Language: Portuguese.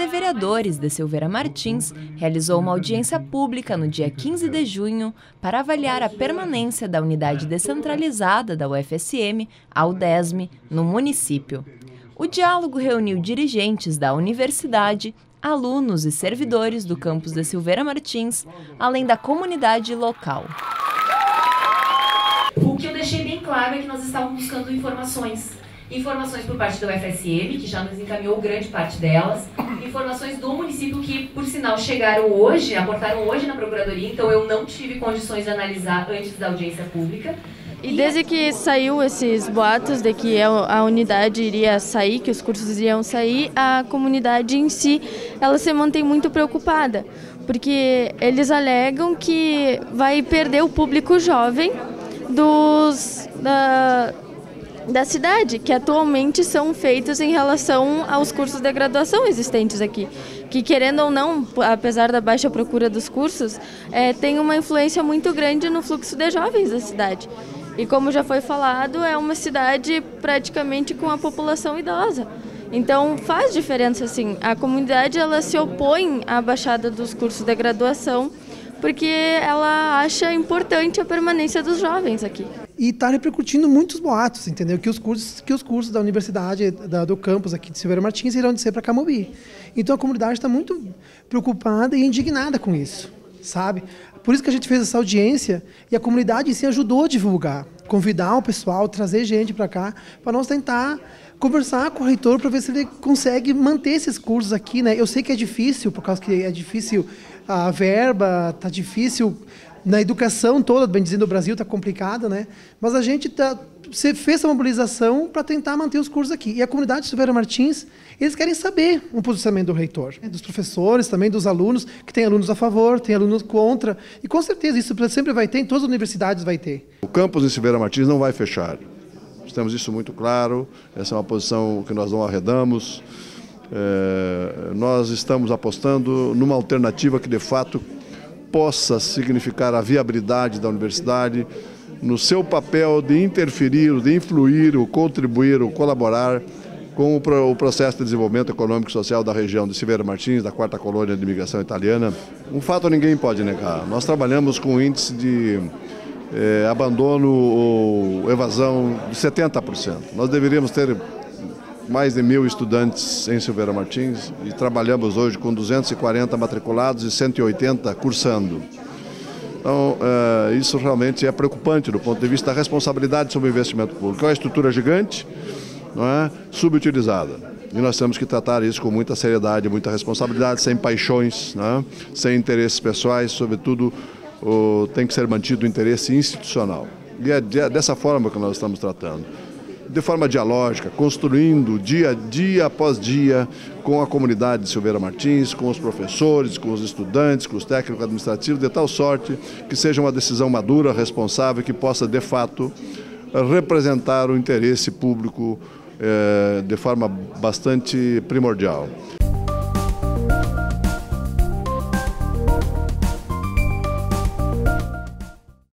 de Vereadores de Silveira Martins realizou uma audiência pública no dia 15 de junho para avaliar a permanência da unidade descentralizada da UFSM, a UDESM, no município. O diálogo reuniu dirigentes da universidade, alunos e servidores do campus de Silveira Martins, além da comunidade local. O que eu deixei bem claro é que nós estávamos buscando informações por parte da UFSM, que já nos encaminhou grande parte delas, informações do município que, por sinal, chegaram hoje, aportaram hoje na Procuradoria, então eu não tive condições de analisar antes da audiência pública. E desde que saiu esses boatos de que a unidade iria sair, que os cursos iriam sair, a comunidade em si, ela se mantém muito preocupada, porque eles alegam que vai perder o público jovem da cidade, que atualmente são feitos em relação aos cursos de graduação existentes aqui, que querendo ou não, apesar da baixa procura dos cursos, tem uma influência muito grande no fluxo de jovens da cidade. E como já foi falado, é uma cidade praticamente com a população idosa. Então faz diferença, sim. A comunidade ela se opõe à baixada dos cursos de graduação porque ela acha importante a permanência dos jovens aqui. E está repercutindo muitos boatos, entendeu? Que os cursos da universidade, do campus aqui de Silveira Martins irão descer para Camobi. Então a comunidade está muito preocupada e indignada com isso, sabe? Por isso que a gente fez essa audiência e a comunidade em si ajudou a divulgar, convidar o pessoal, trazer gente para cá, para nós tentar conversar com o reitor para ver se ele consegue manter esses cursos aqui, né? Eu sei que é difícil, por causa que é difícil a verba, está difícil na educação toda, bem dizendo, o Brasil está complicado, né? Mas a gente fez essa mobilização para tentar manter os cursos aqui. E a comunidade de Silveira Martins, eles querem saber o posicionamento do reitor, dos professores, também dos alunos, que tem alunos a favor, tem alunos contra. E com certeza isso sempre vai ter, em todas as universidades vai ter. O campus de Silveira Martins não vai fechar. Temos isso muito claro, essa é uma posição que nós não arredamos. Nós estamos apostando numa alternativa que de fato possa significar a viabilidade da universidade no seu papel de interferir, de influir, ou contribuir, ou colaborar com o processo de desenvolvimento econômico e social da região de Silveira Martins, da 4ª colônia de imigração italiana. Um fato ninguém pode negar, nós trabalhamos com um índice de abandono ou evasão de 70%. Nós deveríamos ter mais de 1.000 estudantes em Silveira Martins e trabalhamos hoje com 240 matriculados e 180 cursando. Então, isso realmente é preocupante do ponto de vista da responsabilidade sobre o investimento público. É uma estrutura gigante, não é? Subutilizada. E nós temos que tratar isso com muita seriedade, muita responsabilidade, sem paixões, não é? Sem interesses pessoais, sobretudo tem que ser mantido o interesse institucional. E é dessa forma que nós estamos tratando. De forma dialógica, construindo dia após dia com a comunidade de Silveira Martins, com os professores, com os estudantes, com os técnicos administrativos, de tal sorte que seja uma decisão madura, responsável, que possa, de fato, representar o interesse público de forma bastante primordial.